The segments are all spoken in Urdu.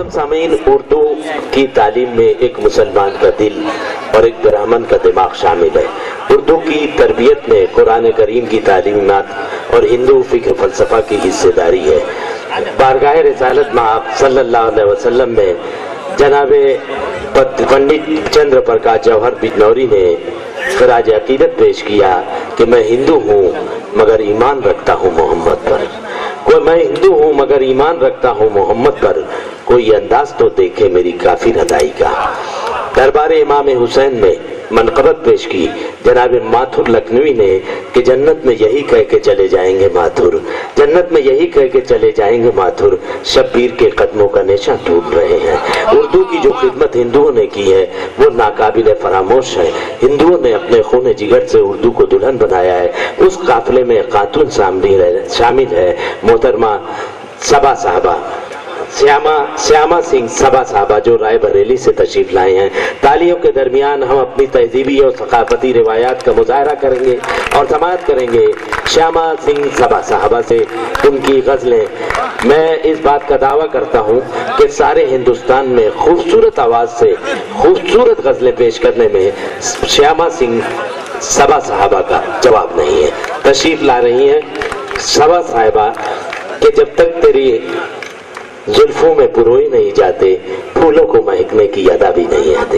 मोहतरम सामीन, उर्दू की तालीम में एक मुसलमान का दिल और एक ब्राह्मण का दिमाग शामिल है। उर्दू की तरबियत में कुरान करीम की तालीमात और हिंदू फिक्र फलसफा की हिस्सेदारी है। बारगाह रिसालत मआब सल्लल्लाहु अलैहि वसल्लम में जनाबे पंडित चंद्र प्रकाश जौहर बिजनौरी ने खराज अकीदत पेश किया कि मैं हिंदू हूँ मगर ईमान रखता हूँ मोहम्मद पर। मैं हिंदू हूँ मगर ईमान रखता हूँ मोहम्मद पर, कोई अंदाज तो देखे मेरी काफिर अदाई का। दरबार इमाम हुसैन में मनक़बत पेश की जनाब माथुर लखनवी ने कि जन्नत में यही कह के चले जाएंगे माथुर, जन्नत में यही कह के चले जाएंगे माथुर, शब्बीर के कदमों का निशान ढूंढ रहे हैं। उर्दू की जो खिदमत हिंदुओं ने की है वो नाकाबिले फरामोश है। हिंदुओं ने अपने खून जिगर से उर्दू को दुल्हन बनाया है। उस काफिले में खातून शामिल है मोहतरमा सबा साहबा, श्यामा सिंह सबा साहबा, जो राय बरेली से तशरीफ लाए हैं। तालियों के दरमियान हम अपनी तहजीबी और सकाफती रिवायात का मुजाहरा करेंगे और समाअत करेंगे श्यामा सिंह सबा साहबा से उनकी गज़लें। मैं इस बात का दावा करता हूँ कि सारे हिंदुस्तान में खूबसूरत आवाज़ से खूबसूरत गज़लें पेश करने में श्यामा सिंह सबा साहबा का जवाब नहीं है। तशरीफ ला रही हैं सबा साहिबा कि जब तक तेरी जुल्फों में पुरोई नहीं जाते, फूलों को महकने की अदा भी नहीं आती।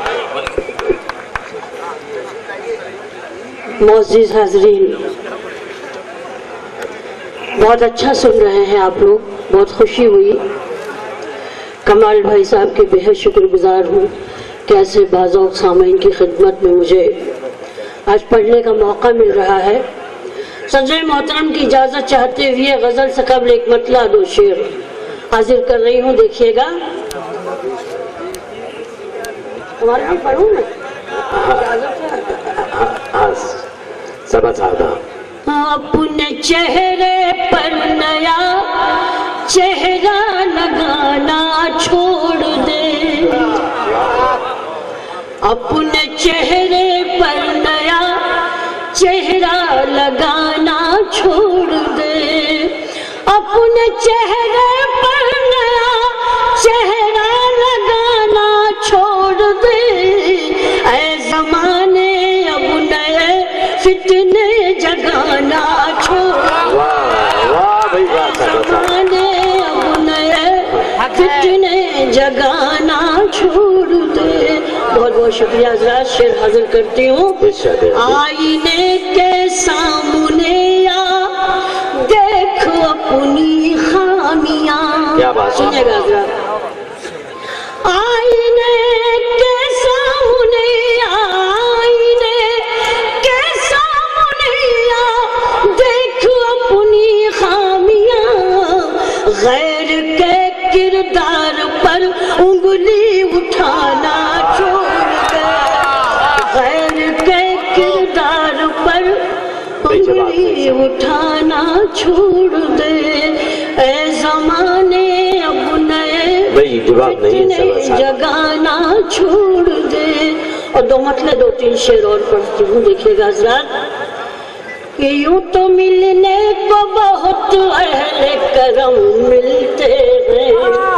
मोअज़्ज़िज़ हाज़रीन, बहुत अच्छा सुन रहे हैं आप लोग, बहुत खुशी हुई। कमाल भाई साहब के बेहद शुक्रगुजार हूँ कि ऐसे बाज़ौक़ सामीन की खिदमत में मुझे आज पढ़ने का मौका मिल रहा है। सदर मोहतरम की इजाज़त चाहते हुए गज़ल से क़ब्ल एक मतला दो शेर हाजिर कर रही हूँ, देखिएगा। तुम्हारे भी पढ़ूँ मैं? सबा साहबा। अपने चेहरे पर नया चेहरा लगाना छोड़ दे, अपने चेहरे पर नया चेहरा लगाना छोड़ दे, अपने चेहरे पर नया चेहरा लगाना छोड़ दे। ऐ ज़माने अब नए फितने जगाना छोड़ दे, ज़माने अब नए फितने जगाना छोड़ दे। बहुत बहुत शुक्रिया हज़रात, शेर हाजिर करती हूँ। आईने के सामने देख अपनी खामियां, क्या बात सुनिएगा जरा। आईने के सामने, आईने के सामने देख अपनी खामियां, गैर के किरदार पर उंगली उठाना छोड़ दे, गैर के किरदार पर उंगली उठाना छोड़ दे। ऐ ज़माने अब नए फितने जगाना छोड़ दे। और दो मतलब दो तीन शेर और पढ़ती हूँ, देखिएगा हज़रात। यूं तो मिलने को बहुत अहले करम मिलते हैं,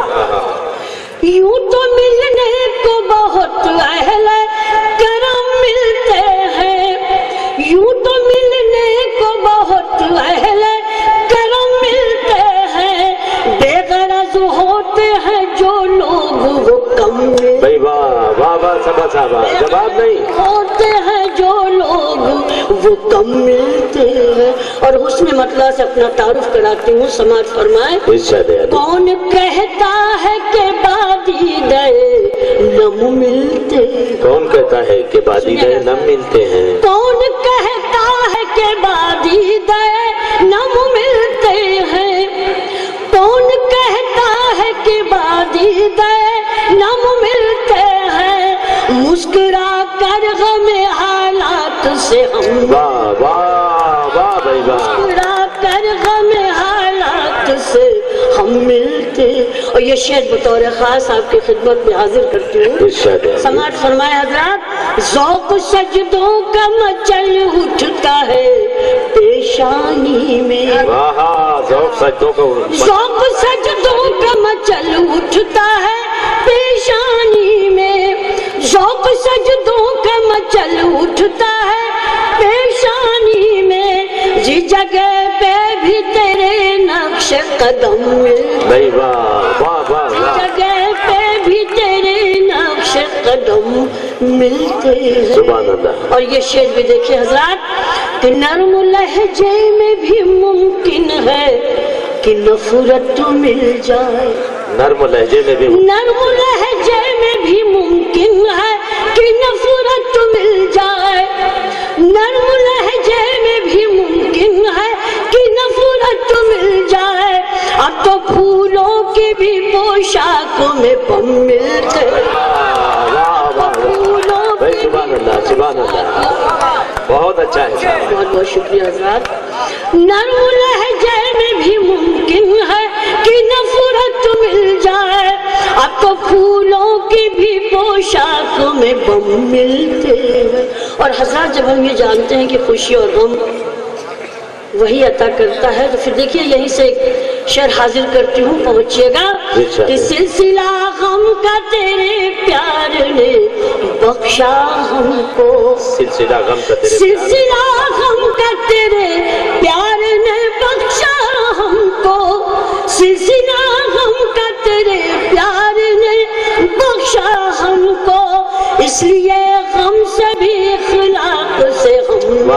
यूं तो मिलने को बहुत अहले करम मिलते हैं, यूं तो मिलने को बहुत अहले करम मिलते हैं, बेगरज होते हैं जो लोग वो कम मिलते हैं। वाह वाह वाह सबा साहबा, जवाब नहीं। होते हैं जो लोग वो कम मिलते हैं। और हुस्न मतला से अपना तारुफ कराती हूँ, समाज फरमाए। कौन कहता है कि बादीदे नम मिलते हैं, कौन कहता है कि बादीदे नम मिलते हैं, कौन कहता है कि बादीदे नम मिलते हैं, कौन कहता है कि बादीदे नम मिलते हैं, मुस्कुरा कर गमे हालात से हम, वाह वाह वाह भाई वाह, मुस्कुरा कर गमे हालात से हम غم ملتے. اور یہ شعر بطور خاص آپ کی خدمت میں حاضر کرتی ہوں. سماعت فرمائے حضرات. ذوق سجدوں کا مچل اٹھتا ہے پیشانی میں. ذوق سجدوں کا مچل اٹھتا ہے پیشانی میں. ذوق سجدوں کا مچل اٹھتا ہے پیشانی میں. جی جگہ پہ بھی تیرے نقش قدم ملتے. جی جگہ پہ بھی تیرے نقش قدم ملتے ہیں. اور یہ شعر بھی دیکھیں حضرات کہ نرم لہجے میں بھی ممکن ہے کہ نفرت مل جائے. نرم لہجے میں بھی ممکن ہے کہ نفرت مل جائے. نرم لہجے میں بھی ممکن ہے کہ نفرت مل جائے. اب تو پھولوں کی بھی پوشاکوں میں بم ملتے. سبحان اللہ. بہت اچھا ہے. بہت بہت شکریہ حضرات. نرم لہجے میں بھی ممکن ہے کہ نفرت مل جائے. اب تو پھولوں کی بھی پوشاکوں میں بم ملتے ہیں. اور حضرات جب ہم یہ جانتے ہیں کہ خوشی اور غم وہی عطا کرتا ہے تو پھر دیکھیے یہیں سے ایک شعر حاضر کرتی ہوں, پہنچیے گا. کہ سلسلہ غم کا تیرے پیار نے بخشا ہم کو. سلسلہ غم کا تیرے پیار نے بخشا ہم کو. سلسلہ غم کا تیرے پیار نے بخشا ہم کو. اس لیے غم سے بھی اخلاق سے ہم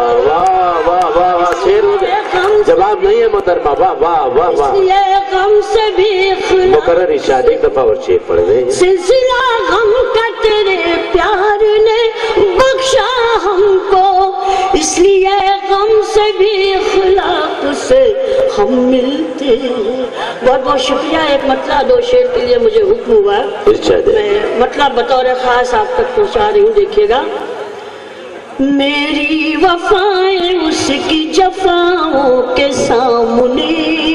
جواب نہیں ہے محترمہ. اس لیے غم سے بھی اخلاق. مقرر ارشاد ایک دفعہ اور شعر پڑھ رہے ہیں. سلسلہ غم کا تیرے پیار نے بخشا ہم کو. اس لیے غم سے بھی اخلاق سے ہم ملتے ہیں. بہت بہت شکریہ. ایک مطلع دو شعر کے لیے مجھے حکم ہوا, میں مطلع بطور خاص آپ تک پہنچا رہی ہوں. دیکھیے گا. میری وفائیں اس کی جفاؤں کے سامنے.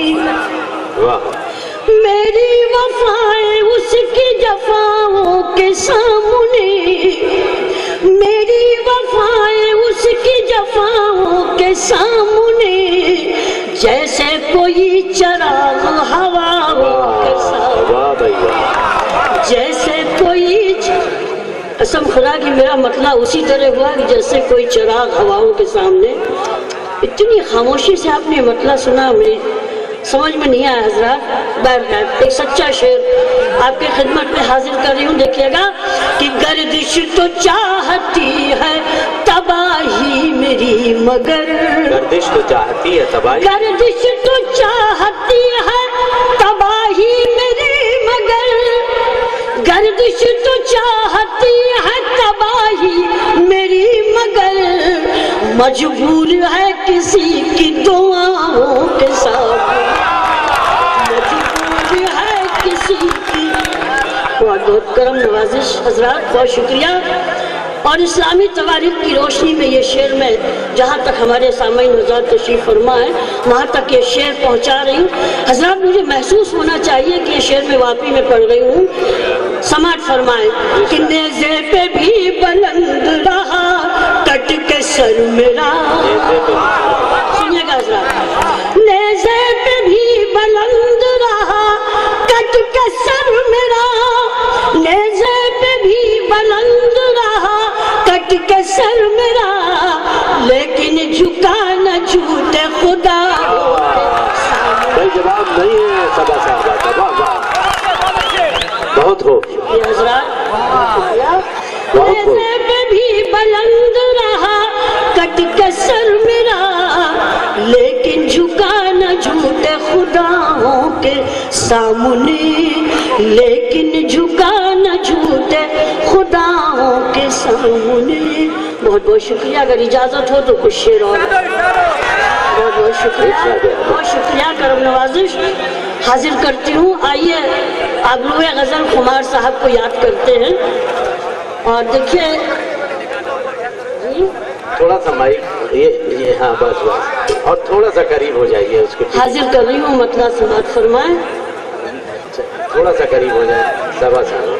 میری وفائیں اس کی جفاؤں کے سامنے. میری وفائیں اس کی جفاؤں کے سامنے. جیسے کوئی چراغ ہواؤں کے سامنے. جیسے کوئی قسم خدا کی میرا مطلع اسی طرح ہوا کہ جیسے کوئی چراغ ہواؤں کے سامنے. اتنی خاموشی سے آپ نے مطلع سنا, میری سمجھ میں نہیں آیا حضرات. بہرحال ایک سچا شعر آپ کی خدمت میں حاضر کر رہی ہوں. دیکھیے گا کہ گردش تو چاہتی ہے تباہی میری مگر. گردش تو چاہتی ہے تباہی. گردش تو چاہتی ہے تباہی میری مگر. گردش تو چاہتی ہے تباہی میری مگر. مجبور ہے کسی کی دعاؤں کے ساتھ. مجبور ہے کسی کی. بہت بہت کرم نوازش حضرات, بہت شکریہ. اور اسلامی تواریخ کی روشنی میں یہ شعر میں جہاں تک ہمارے سامعین حضرات تشریف فرما ہے وہاں تک یہ شعر پہنچا رہی ہوں. حضرات مجھے محسوس ہونا چاہیے کہ یہ شعر میں واقعی میں پڑھ رہی ہوں. سماعت فرمائیں. کہ نیزے پہ بھی بلند رہا کٹ کے سر میرا. سنیے گا حضرات. نیزے پہ بھی بلند رہا کٹ کے سر میرا. نیزے پہ بھی بلند رہا کٹ کے سر میرا. لیکن جھکا نہ جھوٹے خدا. بھائی جواب نہیں ہے سبا صاحبہ. بہت ہو حضرات. نیزے پہ بھی بلند رہا کٹ کے سر میرا. لیکن جھکا نہ جھوٹے خداؤں کے سامنے. لیکن جھکا نہ جھوٹے خداؤں کے سامنے. بہت بہت شکریہ. اگر اجازت ہو تو کچھ شعر اور. بہت بہت شکریہ. بہت شکریہ. کرم نوازش حاضر کرتی ہوں. آئیے آبروئے غزل خمار صاحب کو یاد کرتے ہیں. اور دیکھیے تھوڑا سا مائک. یہ ہاں بس اور تھوڑا سا قریب ہو جائیے اس کے حاضر کر رہی ہوں مطلع سماعت فرمائیں. تھوڑا سا قریب ہو جائے سبا سال.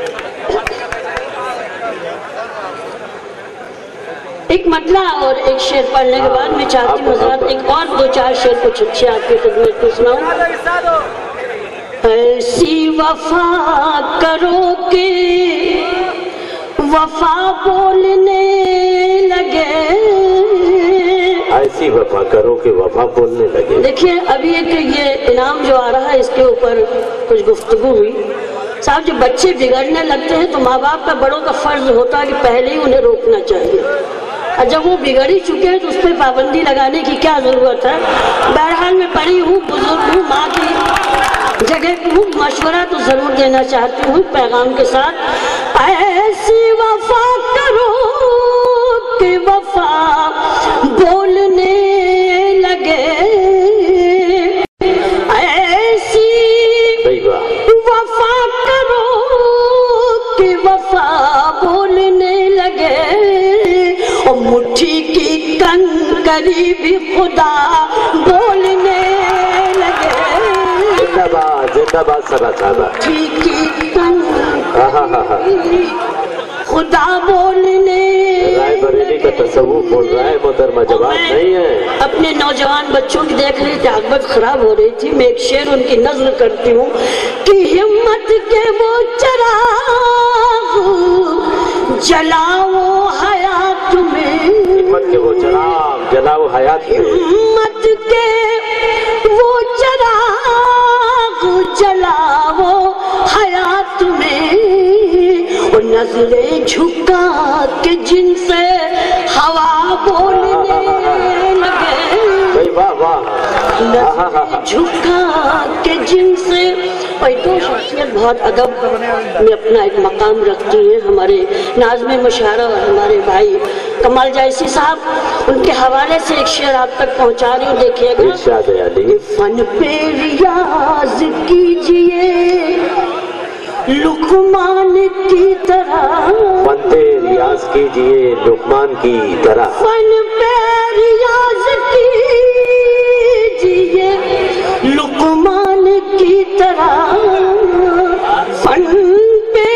ایک مطلع اور ایک شعر پڑھنے کے بعد میں چاہتی ہوں حضرات ایک اور دو چار شعر کچھ اچھے آپ کی خدمت میں سناؤں. ایسی وفا کرو کہ وفا بولنے لگے. ایسی وفا کرو کہ وفا بولنے لگے. دیکھیے ابھی ایک یہ انعام جو آ رہا ہے اس کے اوپر کچھ گفتگو ہوئی. صاحب جب بچے بگڑنے لگتے ہیں تو ماں باپ کا بڑوں کا فرض ہوتا ہے کہ پہلے ہی انہیں روکنا چاہیے. اور جب وہ بگڑ ہی چکے ہیں تو اس پہ پابندی لگانے کی کیا ضرورت ہے. بہرحال میں پڑھی ہوں، بزرگ ہوں، ماں کی جگہ ہوں، مشورہ تو ضرور دینا چاہتی ہوں پیغام کے ساتھ. ایسی وفا کرو کہ وفا بولنے لگے. ایسی وفا کرو کہ وفا بولنے لگے. اور مٹھی کی کنکری بھی خدا بولنے لگے. زندہ باد سبا صاحبہ. مٹھی کی کنکری خدا بولنے. رائے بریلی کا تصوف بول رہا ہے محترمہ، جواب نہیں ہے. اپنے نوجوان بچوں کی دیکھ رہی تھی، عاقبت خراب ہو رہی تھی. میں ایک شعر ان کی نظر کرتی ہوں کہ ہمت کے وہ چراغ جلاؤ حیات میں. ہمت کے وہ چراغ جلاؤ حیات میں. ہمت کے وہ چراغ جلاؤ حیات میں. اور نظریں جھکا کے جن سے ہوا بولنے لگے. واہ واہ. نظریں جھکا کے جن سے. اور دو شخصیت بہت ادب میں اپنا ایک مقام رکھتی ہیں، ہمارے ناظم مشاعرہ اور ہمارے بھائی کمال جائسی صاحب. ان کے حوالے سے ایک شعر آپ تک پہنچا رہی ہوں، دیکھیے گا. ارشاد علی. فن پہ ریاض کیجئے لقمان کی طرح. فن پہ ریاض کیجئے لقمان کی طرح. فن پہ ریاض کیجئے لقمان کی طرح. فن پہ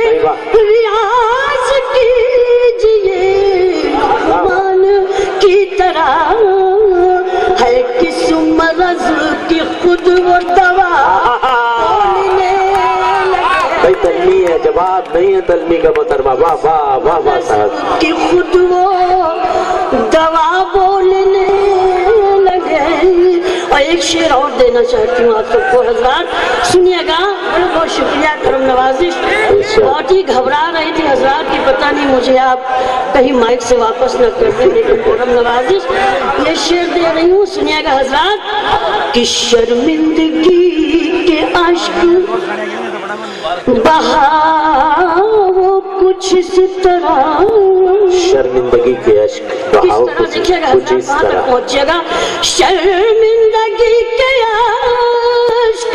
ریاض کیجئے لقمان کی طرح. ہے کس مرض کی خود وہ دوا بولنے لگے. بھائی تلمی ہے، جواب نہیں ہے تلمی کا محترمہ. واہ واہ واہ واہ صاحب. کہ خود وہ دوا بولنے لگے. اور ایک شعر اور دینا چاہتی ہوں آپ سب کو حضرات، سنیے گا. بہت بہت شکریہ، کرم نوازش. بہت ہی گھبرا رہی تھی حضرات کی، پتہ نہیں مجھے آپ کہیں مائک سے واپس نہ کر دیں، لیکن کرم نوازش یہ شعر دے رہی ہوں. سنیے گا حضرات کہ شرمندگی کے اشک بہاؤ کچھ اس طرح. شرمندگی کے اشک بہاؤ کچھ اس طرح. پہنچے گا. شرمندگی کے اشک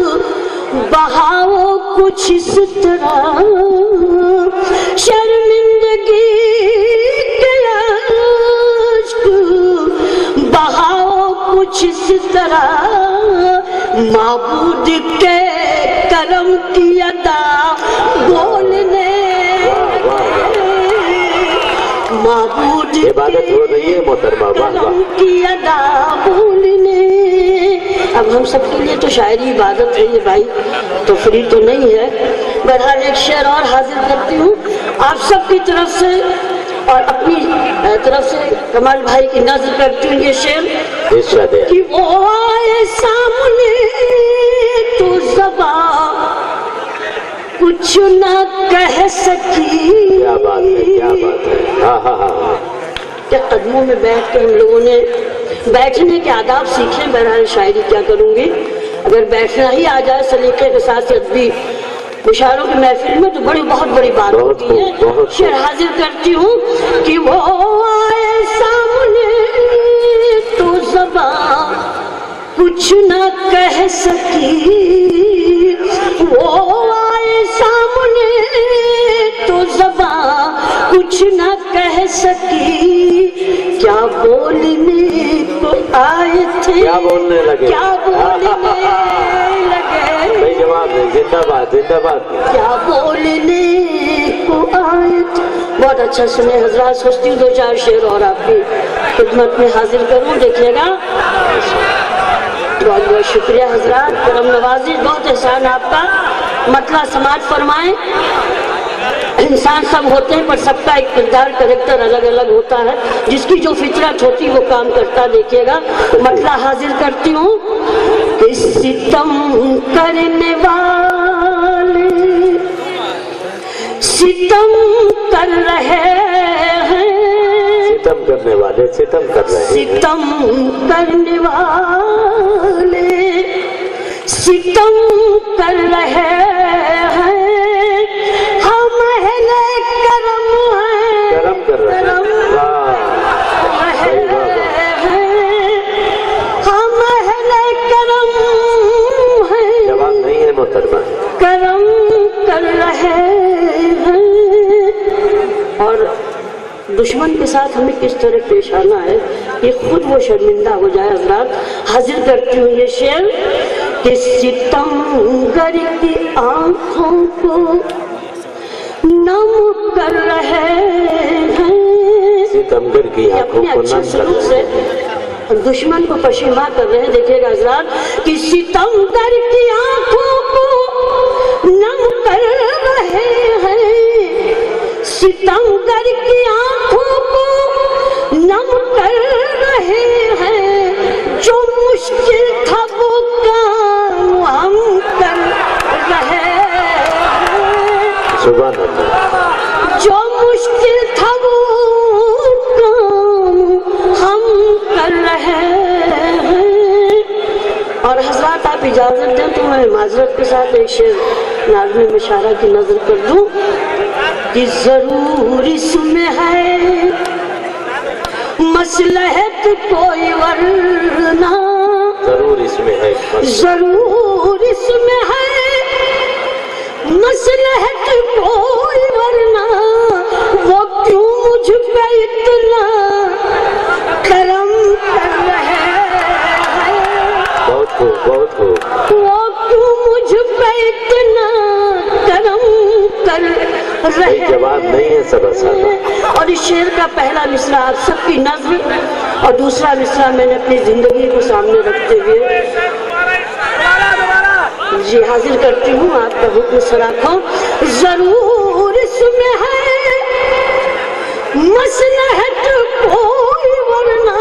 بہاؤ کچھ اس طرح. شرمندگی کے اشک بہاؤ کچھ اس طرح. معبود کے کرم کی ادا بولنے. معبود عبادت ہو رہی ہے محترمہ. کرم کی ادا بولنے. اب ہم سب کے لیے تو شاعری عبادت ہے یہ بھائی، تفریح تو نہیں ہے. بہرحال ایک شعر اور حاضر کرتی ہوں آپ سب کی طرف سے اور اپنی طرف سے. کمال بھائی کی نظر کرتی ہوں یہ شعر کہ وہ آئے سامنے تو زبان کچھ نہ کہہ سکی. کیا بات ہے، کیا بات ہے. ہاں ہاں ہاں. کیا قدموں میں بیٹھ کے ہم لوگوں نے بیٹھنے کے آداب سیکھیں. بہرحال شاعری کیا کروں گی، اگر بیٹھنا ہی آ جائے سلیقے کے ساتھ ادبی مشاعروں کی محفل میں تو بہت بڑی بات ہوتی ہے. شعر حاضر کرتی ہوں کہ وہ آئے سامنے تو زبان کچھ نہ کہہ سکی. وہ آئے سامنے تو زبان کچھ نہ کہہ سکی. کیا بولنے کو آئے تھے کیا بولنے لگے؟ کیا بولنے لگے؟ بھائی جواب دیں، زندہ باد زندہ باد. کیا بولنے کو آئے تھے؟ بہت اچھا سنے حضرات. سوچتی ہوں 2-4 شعر اور آپ کی خدمت میں حاضر کروں، دیکھیے گا. بہت بہت شکریہ حضرات، کرم نوازی، بہت احسان آپ کا. مطلع سماعت فرمائیں. انسان سب ہوتے ہیں پر سب کا ایک کردار کریکٹر الگ الگ ہوتا ہے، جس کی جو فطرت ہوتی وہ کام کرتا. دیکھیے گا مطلع حاضر کرتی ہوں کہ ستم کرنے والے ستم کر رہے ہیں، ستم کرنے والے ستم کر رہے ہیں، ستم کرنے والے ستم کر رہے ہیں. ہم اہل کرم ہیں، کرم کر رہے ہیں. ہم اہل کرم ہیں، جواب نہیں ہے محترمہ. کرم کر رہے ہیں. اور دشمن کے ساتھ ہمیں کس طرح پیش آنا ہے یہ خود وہ شرمندہ ہو جائے. حضرات حاضر کرتی ہوں یہ شعر کہ ستمگر کی آنکھوں کو نم کر رہے ہیں. ستمگر کی آنکھوں اپنے کو اچھے نم کر سلوک رہے سے ہیں. دشمن کو پشیماں کر رہے ہیں. دیکھیے گا حضرات کہ ستمگر کی آنکھوں کو نم کر رہے ہیں، ستمگر کی آنکھوں کو نم کر رہے ہیں. جو مشکل تھا وہ کام ہم کر رہے ہیں، سبحان اللہ. جو مشکل تھا وہ کام ہم کر رہے ہیں. اور حضرات آپ اجازت دیں تو میں معذرت کے ساتھ ایک شعر ناظم مشاعرہ کی نظر کر دوں کہ ضرور اس میں ہے مصلحت کوئی ورنہ، ضرور اس میں ہے ضرور اس میں ہے مصلحت کوئی ورنہ. وہ کیوں مجھ پہ اتنا کرم کر رہے ہیں، بہت خوب بہت خوب. وہ کیوں مجھ پہ اتنا کرم کر رہے بھائی جواب نہیں ہے صبر صاحب. اور اس شعر کا پہلا مصرع آپ سب کی نظر اور دوسرا مصرع میں نے اپنی زندگی کو سامنے رکھتے ہوئے جی حاضر کرتی ہوں. آپ کا حکم سراخوں. ضرور اس میں ہے مصلحت کوئی ورنہ،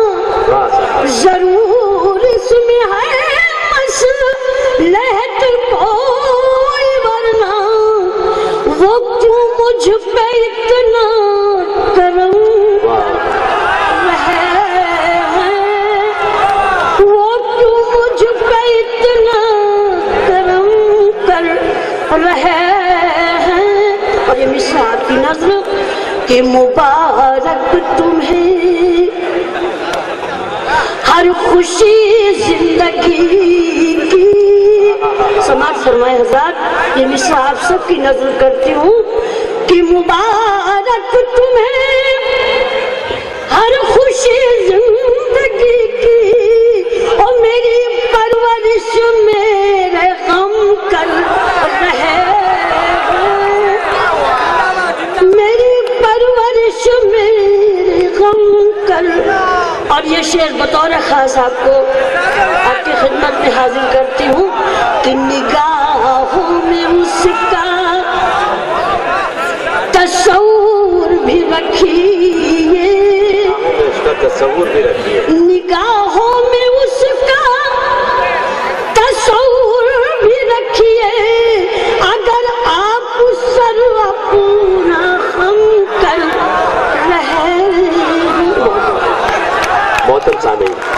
ضرور اس میں ہے مصلحت کوئی ورنہ. وہ کیوں مجھ پہ اتنا کرم رہے ہیں، وہ کیوں مجھ پہ اتنا کرم کر رہے ہیں. اور یہ مصرع آپ کی نظر کہ مبارک تمہیں ہر خوشی زندگی کی. سماعت فرمائے حضرات. یہ مصرع آپ سب کی نظر کرتی ہوں کہ مبارک تمہیں ہر خوشی زندگی کی. اور میری پرورش میرے غم کر رہے ہیں، میری پرورش میرے غم کر. اور یہ شعر بطور خاص آپ کو آپ کی خدمت میں حاضر کرتی ہوں کہ نگاہوں میں اس کا تصور بھی رکھیے، اس کا تصور بھی رکھیے. نگاہوں میں اس کا تصور بھی رکھیے. اگر آپ سر اپنا خم کر رہے ہیں. محترم سامعین